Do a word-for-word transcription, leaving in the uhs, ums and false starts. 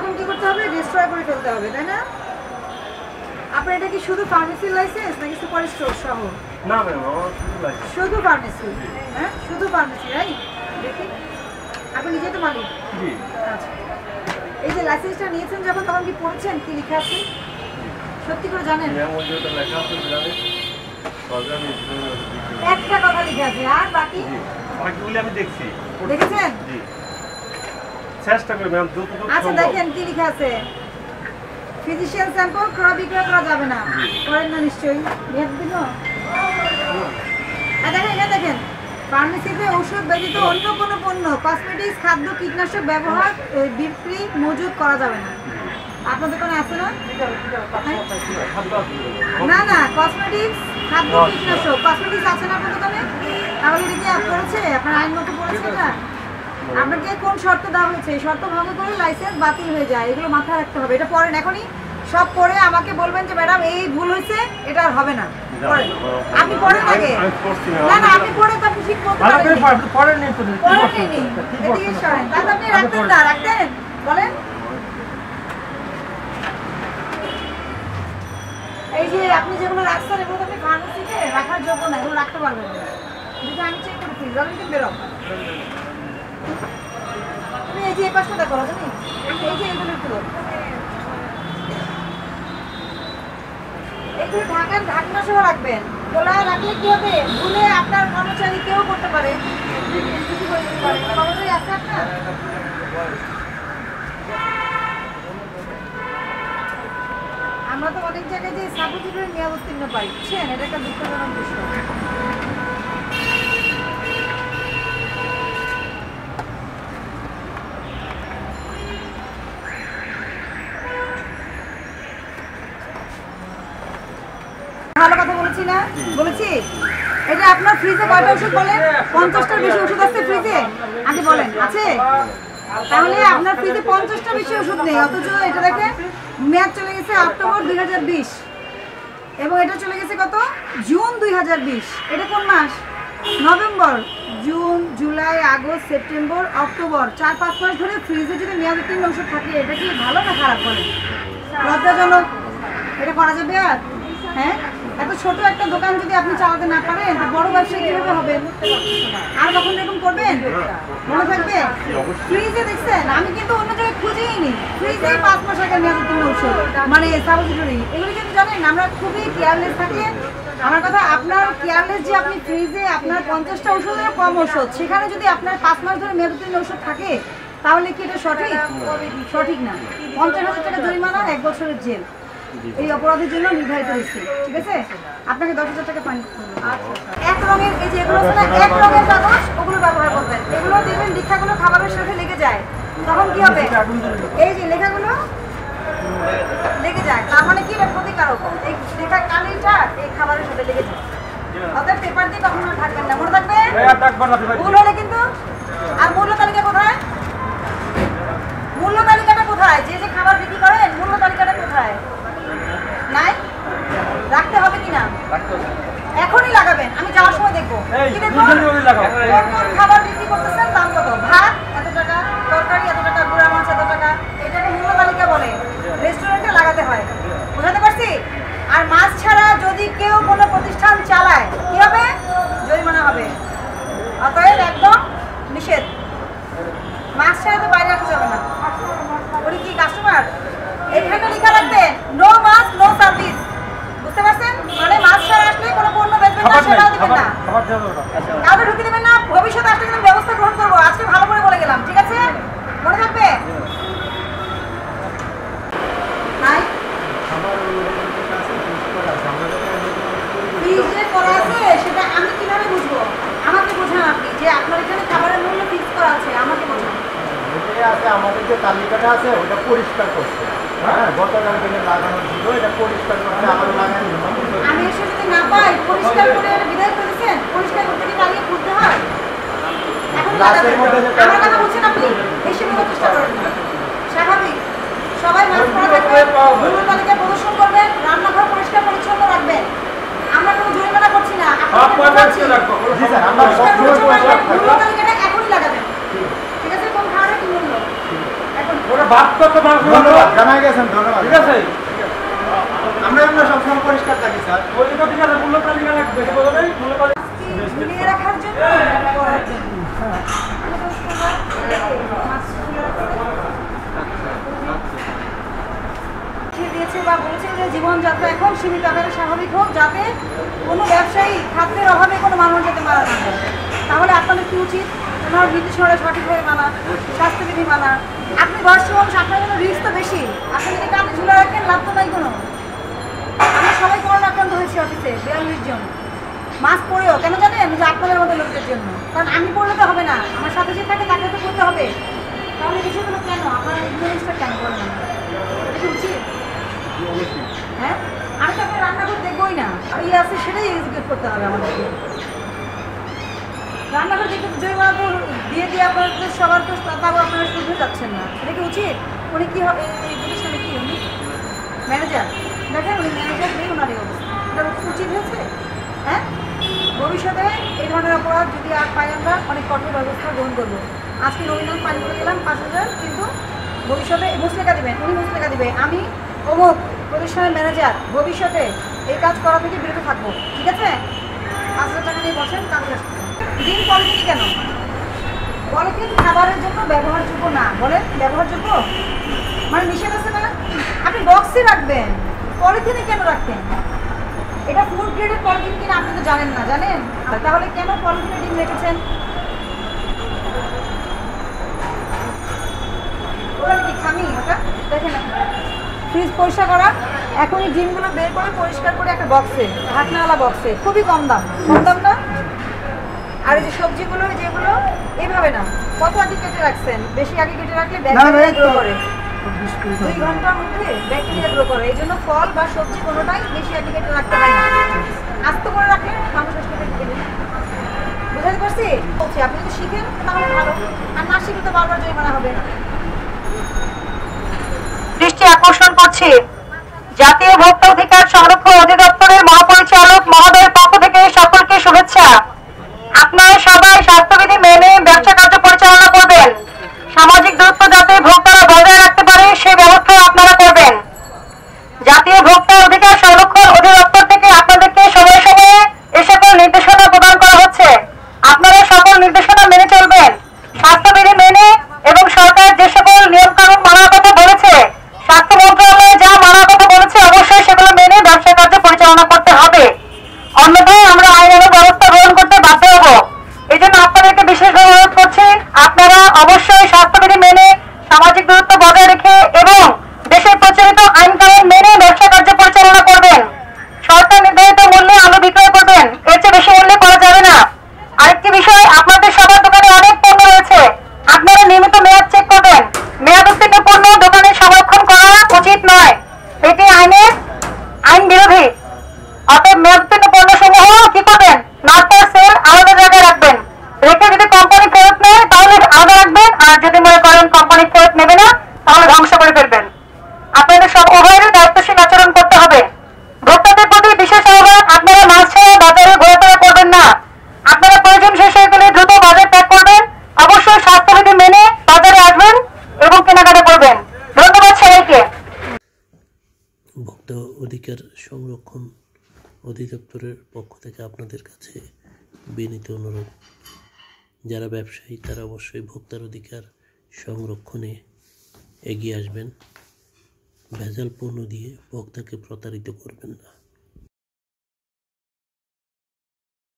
তখন কি করতে হবে? ডিস্ট্রয় করে ফেলতে হবে, তাই না? আপনার এটা কি শুধু ফার্মেসির লাইসেন্স নাকি সুপার স্টোর সহ? না ম্যাম, আমার শুধু লাইসেন্স। শুধু ফার্মেসি? হ্যাঁ, শুধু ফার্মেসি, রাইট? দেখি, আপনি নিজে তো মালিক? জি। আচ্ছা, এই যে লাইসেন্সটা নিয়েছেন যখন, তখন কি পড়েছেন কি লেখা আছে? সত্যি করে জানেন? ম্যাম, ওই যেটা লেখা আছে জানেন, একটা কথা লেখা আছে, আর বাকি বাকিগুলি আমি দেখছি। দেখেছেন? জি, চেষ্টা করি ম্যাম যতটুকু। আচ্ছা দেখেন কি লেখা আছে, ফিজিশিয়ান স্যাম্পল ক্রয় বিক্রয় করা যাবে না। করেন না নিশ্চয়ই? মেয়াদ দিন। আর দেখেন, এখানে দেখেন, ফার্মেসিতে ওষুধ ব্যতীত অন্য কোনো পণ্য, কসমেটিক্স, খাদ্য, কীটনাশক ব্যবহার, বিক্রি, মজুত করা যাবে না। আপনার দোকানে আছে না? না না, কসমেটিক্স, খাদ্য, কীটনাশক, কসমেটিক্স আছে না আপনার দোকানে? তাহলে এটা কি পড়েছে? আপনার আইন মতো পড়েছে না? আপনাকে কোন শর্ত দেওয়া হয়েছে? এই শর্ত ভঙ্গ করে লাইসেন্স বাতিল হয়ে যায়, এগুলো মাথায় রাখতে হবে। এটা পড়েন এখনই, সব পড়ে আমাকে বলবেন যে ম্যাডাম এই ভুল হয়েছে, এটা আর হবে না। পড়েন, আপনি পড়েন আগে। না না, আপনি পড়ে তো আপনি ঠিক বলতে পারেন। আপনি পড়েন নি তো? পড়েন নি, এদিকে সরেন। তাহলে আপনি রাখতেন না, রাখতেন? বলেন। এই যে আপনি যেগুলো রাখছেন, এগুলো তো আপনি ফার্মেসিতে রাখার যোগ্য না, এগুলো রাখতে পারবেন না। যদি আমি চেক করে ফিজ আমি কিন্তু বেরো। তুমি এই যে এই পাশটা দেখো, জানি এই যে এগুলো একটু এগুলো ঢাকার ঢাকনা সহ রাখবেন। খোলা রাখলে কি হবে? ভুলে আপনার কর্মচারী কেউ করতে পারে, কর্মচারী আছে আপনার? আমরা তো অনেক জায়গায় যে সাবুদ্রির মেয়াদ উত্তীর্ণ পাই, বুঝছেন? এটা একটা দুঃখজনক বিষয়। ভালো কথা বলেছি না? বলেছি? এটা আপনার ফ্রিজে কয়টা ওষুধ বলেন? পঞ্চাশটার বেশি ওষুধ আছে ফ্রিজে? আগে বলেন, আছে? তাহলে আপনার ফ্রিজে পঞ্চাশটা বেশি ওষুধ নেই, অথচ এটা দেখে মেয়াদ চলে গেছে অক্টোবর দুই হাজার বিশ এবং এটা চলে গেছে কত? জুন দুই হাজার বিশ। এটা কোন মাস? November, June, July, August, September, October, চার পাঁচ মাস ধরে ফ্রিজে যদি মেয়াদ উত্তীর্ণ ওষুধ থাকে, এটা কি ভালো না খারাপ? বলেন, লজ্জাজনক। এটা করা যাবে? আর হ্যাঁ, এত ছোট একটা দোকান যদি আপনি চালাতে না পারেন, বড় ব্যবসায়ী কিভাবে হবে? আর কখন এরকম করবেন? মনে থাকবে? ফ্রিজে দেখছেন, আমি কিন্তু অন্য জায়গায় খুঁজেই নি, ফ্রিজে পাঁচ মাস আগে মেয়াদ উত্তীর্ণ ওষুধ, মানে সাবস্টিটিউটরি। এগুলো কিন্তু জানেন আমরা খুবই কেয়ারলেস থাকি। আমার কথা, আপনার কেয়ারলেস যে আপনি ফ্রিজে আপনার পঞ্চাশটা ওষুধের কম ওষুধ, সেখানে যদি আপনার পাঁচ মাস ধরে মেয়াদ উত্তীর্ণ ওষুধ থাকে, তাহলে কি এটা সঠিক? সঠিক না। পঞ্চাশ হাজার টাকা জরিমানা, এক বছরের জেল এই অপরাধের জন্য নির্ধারিত হয়েছে। ঠিক আছে, আপনাকে দশ হাজার টাকা ফাইন করতে হবে। এক রঙের এই যে এগুলো আছে না, এক রঙের কাগজ, ওগুলো ব্যবহার করবেন। এগুলো দেখবেন লেখাগুলো খাবারের সাথে লেগে যায়, তখন কি হবে? এই যে লেখাগুলো লেগে যায়, তার মানে কি? এটা ক্ষতিকারক। এই লেখা কালিটা এই খাবারের সাথে লেগে যায়, অতএব পেপার দিয়ে কখনো ঢাকবেন না, মনে থাকবে? ভুল হলে কিন্তু। আর মূল্য তালিকা কোথায়? মূল্য তালিকাটা কোথায়? যে যে খাবার বিক্রি করেন, মূল্য তালিকাটা কোথায়? নাই? রাখতে হবে কিনা? এখনই লাগাবেন, আমি যাওয়ার সময় দেখবো। কি দেখবো? কোন কোন খাবার বিক্রি করতেছেন, দাম কত, ভাত এত টাকা, তরকারি এত টাকা, গুঁড়া মাছ এত টাকা, এটাকে মূল্য তালিকা বলে। রেস্টুরেন্টে লাগাতে হয়, বুঝাতে পারছি? আর মাছ ছাড়া যদি কেউ কোনো প্রতিষ্ঠান চালায়, কি হবে? জরিমানা হবে। অতএব একদম নিষেধ, মাছ ছাড়া তো বাইরে রাখা যাবে না। উনি কি কাস্টমার? এখানে লেখা রাখবেন নো মাছ নো সার্ভিস, বুঝতে পারছেন? মানে মাছ ছাড়া আসলে কোনো পণ্য বেচবেন না, সেটাও দিবেন না, কাউকে ঢুকে দেবেন না। ভবিষ্যতে আসলে কিন্তু ব্যবস্থা গ্রহণ করবো, আজকে ভালো করে বলে গেলাম, ঠিক আছে? মনে থাকবে? নাই ফ্রিজে করা আছে, সেটা আমি কিভাবে বুঝবো? আমাকে বোঝান আপনি যে আপনার এখানে খাবারের মূল্য ফিক্স করা আছে, আমাকে বোঝান। আছে আমাদের যে তালিকাটা আছে ওটা পরিষ্কার করছে। হ্যাঁ, গতকাল থেকে লাগানো ছিল, এটা পরিষ্কার করতে আমার লাগানো। আমি এসে যদি না পাই, পরিষ্কার করে বিদায় করেছেন, পরিষ্কার করতে কি লাগিয়ে খুলতে হয়? এখন আমার কথা বলছেন আপনি, এসে বলার চেষ্টা করেন না। স্বাভাবিক, সবাই মাস্ক পরা থাকবেন, মূল্য তালিকা প্রদর্শন করবেন, রান্নাঘর পরিষ্কার পরিচ্ছন্ন রাখবেন। আমরা কোনো জরিমানা করছি না, মূল্য তালিকাটা এখনই লাগাবেন। ঠিক আছে? কোন খাবারের কি মূল্য এখন ধন্যবাদ জানাই গেছেন, ধন্যবাদ। ঠিক আছে, আমরা আমরা সবসময় পরিষ্কার থাকি স্যার। মিলিয়ে রাখার জন্য করার জন্য দিয়েছে বা বলেছে যে জীবনযাত্রা এখন সীমিত আকারে স্বাভাবিক হোক, যাতে কোনো ব্যবসায়ী খাদ্যের অভাবে কোনো মানুষ যাতে মারা না যায়। তাহলে আপনাদের কি উচিত? ওনার নির্দেশনা সঠিকভাবে মানা, স্বাস্থ্যবিধি মানা। আপনি বয়স্ক মানুষ, আপনার জন্য রিস্ক তো বেশি। আপনি যদি কানে ঝুলে রাখেন, লাভ তো নাই কোনো। আমরা সবাই করোনা আক্রান্ত হয়েছি অফিসে, বিয়াল্লিশ জন। মাস্ক পরেও কেন জানেন? যে আপনাদের মতো লোকদের জন্য। কারণ আমি পড়লে তো হবে না, আমার সাথে যে থাকে তাকে তো করতে হবে। তাহলে বিষয়গুলো কেন আপনারা এই জিনিসটা কেন করেন? এটা কি উচিত? হ্যাঁ, আমি তো আপনার রান্নাঘর দেখবোই না, ইয়ে আছে সেটাই এক্সিকিউট করতে হবে আমাদেরকে। রান্নাঘর দেখতে জরিমানা তো দিয়ে দিয়ে আপনার তো সবার তো তাও আপনারা শুধু যাচ্ছেন না। এটা কি উচিত? উনি কী হবে এই প্রতিষ্ঠানে? কি উনি ম্যানেজার? দেখেন উনি ম্যানেজার দিয়ে ওনার এই অবস্থা। এটা উচিত হয়েছে? হ্যাঁ, ভবিষ্যতে এই ধরনের অপরাধ যদি আর পাই আমরা অনেক কঠোর ব্যবস্থা গ্রহণ করবো। আজকে নবীন পানি করে গেলাম পাঁচ হাজার, কিন্তু ভবিষ্যতে মুসলেখা দেবেন, উনি মুসলেখা দেবে আমি অমুক প্রতিষ্ঠানের ম্যানেজার, ভবিষ্যতে এই কাজ করা থেকে বিরত থাকবো। ঠিক আছে, পাঁচ হাজার টাকা নিয়ে বসেন, কাজে আসতে দিন। পলিথিন কেন? পলিথিন খাবারের জন্য ব্যবহারযোগ্য না। বলেন ব্যবহারযোগ্য মানে নিষেধ আছে না? আপনি বক্সে রাখবেন, পলিথিনে কেন রাখতেন? এটা ফুড গ্রেডের পলিথিন কিনা আপনি তো জানেন না, জানেন? তাহলে কেন পলিথিনে ডিম রেখেছেন? ওটা কি খামি? ওটা দেখেন ফ্রিজ পরিষ্কার করা, এখনই ডিমগুলো বের করে পরিষ্কার করে একটা বক্সে, ঢাকনাওয়ালা বক্সে, খুবই কম দাম। কম দাম না? আর এই যে সবজিগুলো যেগুলো এইভাবে না, কত আগে কেটে রাখছেন? বেশি আগে কেটে রাখলে ব্যাকটেরিয়া গ্রো করে, দুই ঘন্টার মধ্যে ব্যাকটেরিয়া গ্রো করে। এই জন্য ফল বা সবজি কোনোটাই বেশি আগে কেটে রাখতে হয় না। আস্ত করে রাখলে মানুষ আসতে কেটে। বুঝাতে পারছি? বলছি আপনি যদি শিখেন তাহলে ভালো, আর না শিখলে তো বারবার জরিমানা হবে। দৃষ্টি আকর্ষণ করছি জাতীয় ভোক্তা অধিকার সংরক্ষণ অধিদপ্তরের মহাপরিচালক মহোদয়ের পক্ষ থেকে সকলকে শুভেচ্ছা। আপনারা সবাই স্বাস্থ্যবিধি মেনে ব্যবসা কার্য পরিচালনা করবেন। সামাজিক দূরত্ব যাতে ভোক্তারা বজায় রাখতে পারে সে ব্যবস্থা আপনারা করবেন। জাতীয় ভোক্তা অধিকার সংরক্ষণ অধিদপ্তর থেকে আপনাদেরকে সময়ে সময়ে এ সকল নির্দেশনা প্রদান করা হচ্ছে। আপনারা সকল নির্দেশনা মেনে চলবেন, স্বাস্থ্যবিধি মেনে, এবং সরকার যে সকল নিয়ম কানুন মানার কথা বলেছে, স্বাস্থ্য মন্ত্রণালয় যা মানার কথা বলেছে, অবশ্যই সেগুলো মেনে ব্যবসা কার্য পরিচালনা করতে হবে। অন্যথায় আমরা আইনানুগ ব্যবস্থা গ্রহণ করতে বাধ্য হব। এই জন্য আপনাদেরকে বিশেষভাবে অনুরোধ করছি, আপনারা অবশ্যই স্বাস্থ্যবিধি মেনে, সামাজিক দূরত্ব বজায় রেখে এবং দেশের প্রচলিত আইন কানুন মেনে ব্যবসা কার্য পরিচালনা করবেন। সরকার নির্ধারিত মূল্যে আলু বিক্রয় করবেন, এর চেয়ে বেশি মূল্যে করা যাবে না। আরেকটি বিষয়, আপনাদের সবার দোকানে অনেক পণ্য রয়েছে, আপনারা নিয়মিত মেয়াদ চেক করবেন। মেয়াদ উত্তীর্ণ পণ্য দোকানে সংরক্ষণ করা উচিত নয়, এটি আইনের আইন বিরোধী। অতএব মেয়াদ উত্তীর্ণ পণ্য সমূহ কি করবেন? নট ফর সেল আলাদা জায়গায় রাখবেন। রেখে যদি কোম্পানি ফেরত নেয় তাহলে আলাদা রাখবেন, আর যদি মনে করেন কোম্পানি ফেরত নেবে না তাহলে ধ্বংস করে ফেলবেন। আপনাদের সব উভয়েরই দায়িত্বশীল আচরণ করতে হবে। ভোক্তাদের প্রতি বিশেষ আহ্বান, আপনারা মাছ ছাড়া বাজারে ঘোরাফেরা করবেন না। আপনারা প্রয়োজন শেষ হয়ে গেলে দ্রুত বাজার ত্যাগ করবেন। অবশ্যই স্বাস্থ্যবিধি মেনে বাজারে আসবেন এবং কেনাকাটা করবেন। ধন্যবাদ সবাইকে। ভোক্তা অধিকার সংরক্ষণ অধিদপ্তরের পক্ষ থেকে আপনাদের কাছে বিনীত অনুরোধ, যারা ব্যবসায়ী তারা অবশ্যই ভোক্তার অধিকার সংরক্ষণে এগিয়ে আসবেন। ভেজাল পণ্য দিয়ে ভোক্তাকে প্রতারিত করবেন না।